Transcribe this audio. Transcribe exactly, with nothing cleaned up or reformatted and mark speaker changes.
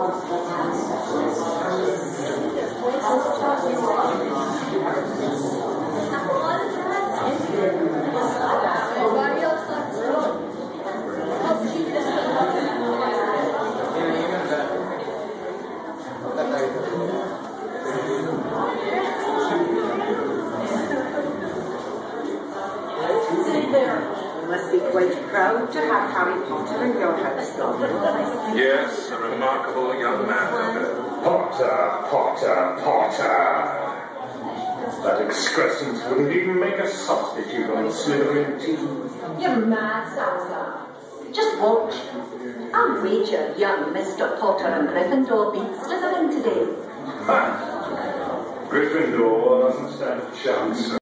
Speaker 1: You must be quite proud to have Harry Potter in your house, though.
Speaker 2: Yes, a remarkable young man.
Speaker 3: Potter, Potter, Potter. That excrescence wouldn't even make a substitute on the Slytherin team.
Speaker 4: You're mad, Salazar. Just watch. I'll wager young Mister Potter and Gryffindor beat Slytherin today.
Speaker 3: Ha! Gryffindor doesn't stand a chance.